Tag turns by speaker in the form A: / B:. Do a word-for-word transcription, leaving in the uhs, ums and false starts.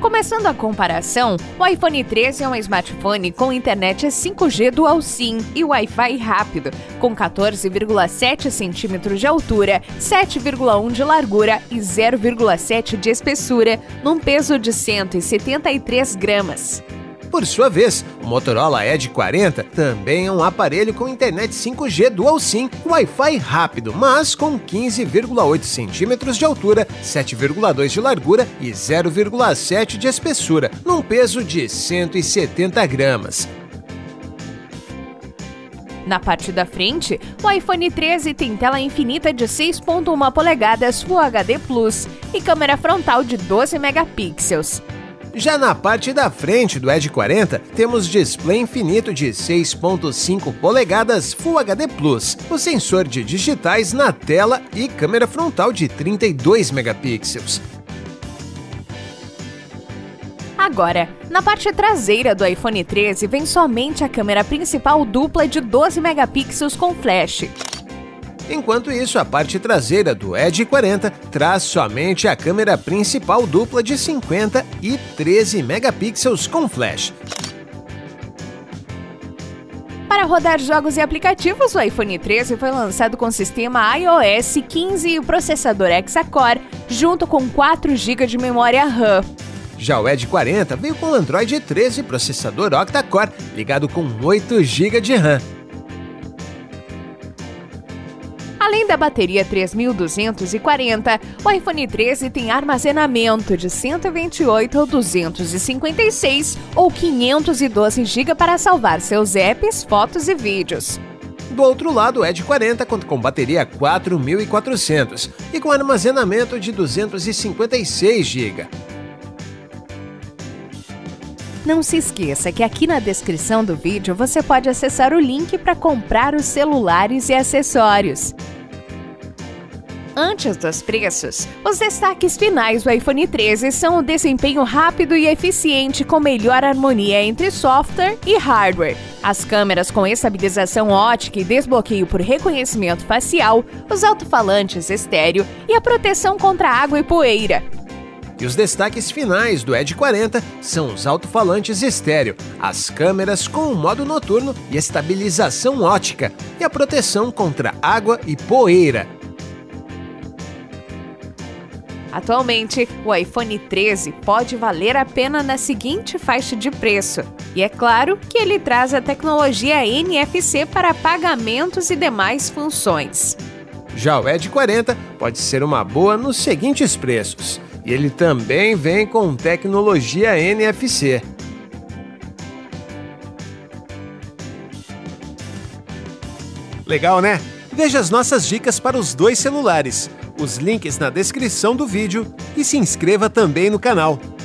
A: Começando a comparação, o iPhone treze é um smartphone com internet cinco G Dual SIM e Wi-Fi rápido, com quatorze vírgula sete centímetros de altura, sete vírgula um de largura e zero vírgula sete de espessura, num peso de cento e setenta e três gramas.
B: Por sua vez, o Motorola Edge quarenta também é um aparelho com internet cinco G Dual SIM e Wi-Fi rápido, mas com quinze vírgula oito centímetros de altura, sete vírgula dois de largura e zero vírgula sete de espessura, num peso de cento e setenta gramas.
A: Na parte da frente, o iPhone treze tem tela infinita de seis vírgula um polegadas Full H D plus e câmera frontal de doze megapixels.
B: Já na parte da frente do Edge quarenta, temos display infinito de seis vírgula cinco polegadas Full H D plus, o sensor de digitais na tela e câmera frontal de trinta e dois megapixels.
A: Agora, na parte traseira do iPhone treze vem somente a câmera principal dupla de doze megapixels com flash.
B: Enquanto isso, a parte traseira do Edge quarenta traz somente a câmera principal dupla de cinquenta e treze megapixels com flash.
A: Para rodar jogos e aplicativos, o iPhone treze foi lançado com sistema iOS quinze e o processador Hexa-Core, junto com quatro gigas de memória RAM.
B: Já o Edge quarenta veio com o Android treze processador Octa-Core, ligado com oito gigas de RAM.
A: Além da bateria três mil duzentos e quarenta, o iPhone treze tem armazenamento de cento e vinte e oito ou duzentos e cinquenta e seis ou quinhentos e doze gigas para salvar seus apps, fotos e vídeos.
B: Do outro lado, o Edge quarenta conta com bateria quatro mil e quatrocentos e com armazenamento de duzentos e cinquenta e seis gigas.
A: Não se esqueça que aqui na descrição do vídeo você pode acessar o link para comprar os celulares e acessórios. Antes dos preços, os destaques finais do iPhone treze são o desempenho rápido e eficiente com melhor harmonia entre software e hardware, as câmeras com estabilização ótica e desbloqueio por reconhecimento facial, os alto-falantes estéreo e a proteção contra água e poeira.
B: E os destaques finais do Edge quarenta são os alto-falantes estéreo, as câmeras com o modo noturno e estabilização ótica e a proteção contra água e poeira.
A: Atualmente, o iPhone treze pode valer a pena na seguinte faixa de preço. E é claro que ele traz a tecnologia N F C para pagamentos e demais funções.
B: Já o Edge quarenta pode ser uma boa nos seguintes preços. E ele também vem com tecnologia N F C. Legal, né? Veja as nossas dicas para os dois celulares, os links na descrição do vídeo e se inscreva também no canal.